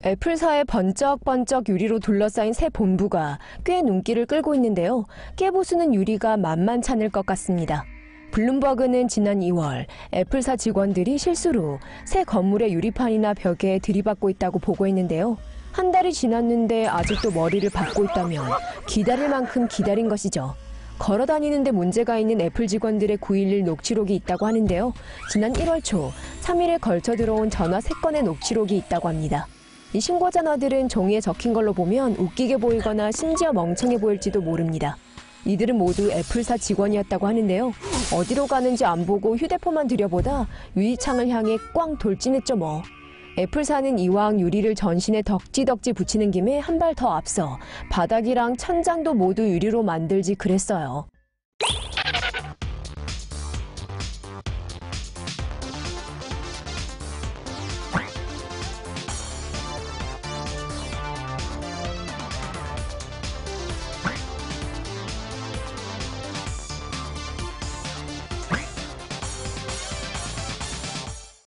애플사의 번쩍번쩍 유리로 둘러싸인 새 본부가 꽤 눈길을 끌고 있는데요. 깨부수는 유리가 만만찮을 것 같습니다. 블룸버그는 지난 2월 애플사 직원들이 실수로 새 건물의 유리판이나 벽에 들이받고 있다고 보고했는데요. 한 달이 지났는데 아직도 머리를 박고 있다면 기다릴 만큼 기다린 것이죠. 걸어 다니는데 문제가 있는 애플 직원들의 911 녹취록이 있다고 하는데요. 지난 1월 초 3일에 걸쳐 들어온 전화 3건의 녹취록이 있다고 합니다. 이 신고 전화들은 종이에 적힌 걸로 보면 웃기게 보이거나 심지어 멍청해 보일지도 모릅니다. 이들은 모두 애플사 직원이었다고 하는데요. 어디로 가는지 안 보고 휴대폰만 들여보다 유리창을 향해 꽝 돌진했죠 뭐. 애플사는 이왕 유리를 전신에 덕지덕지 붙이는 김에 한 발 더 앞서 바닥이랑 천장도 모두 유리로 만들지 그랬어요.